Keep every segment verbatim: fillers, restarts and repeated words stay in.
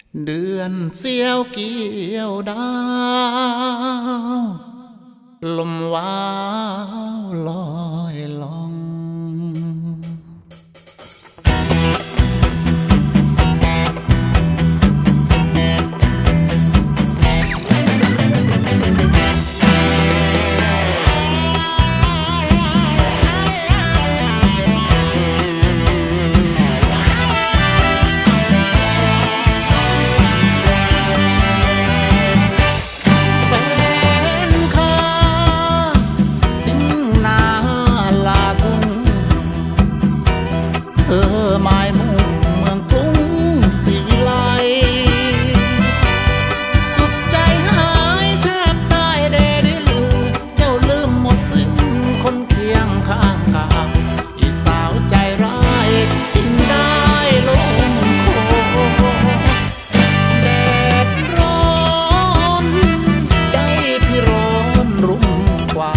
เดือนเสียวเกี่ยวดาวลมว้าวลอยล่องเธอหมายมุ่งเมืองกรุงศรีวิไลสุดใจหายแทบตายเดดิลเจ้าลืมหมดสิ้นคนเคียงข้างกายอีสาวใจร้ายทิ้งได้ลงคอแดดร้อนใจพี่ร้อนรุ่มกว่า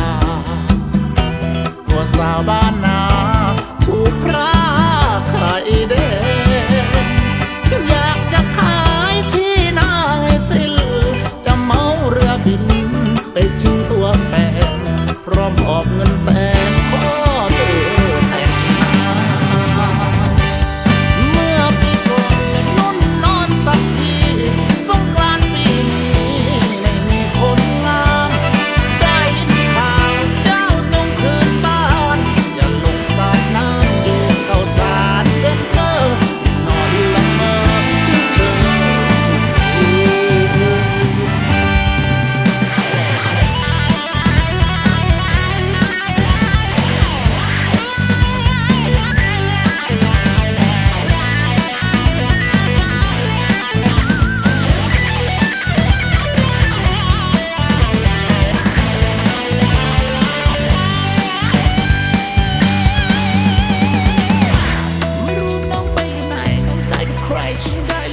ตัวสาวบ้านนาถูกพระขายเดอยากจะขายที่นาให้สิ้นจะเมาเรือบินไปชิงตัวแฟนพร้อมออกเงินแสนขอเธอแต่งงานเมื่อปีก่อนนุ่นนอนตักพี่สงกรานต์ปีนี้ไม่มีคนงามได้ยินข่าวเจ้าต้องคืนบ้านอย่าลงสาดน้ำดูเข้าสารเซ็นเตอร์นอนละเมอถึงเธอทุกคืนไม่รู้น้องไปอยู่ไหนน้องตายกับใครทิ้งได้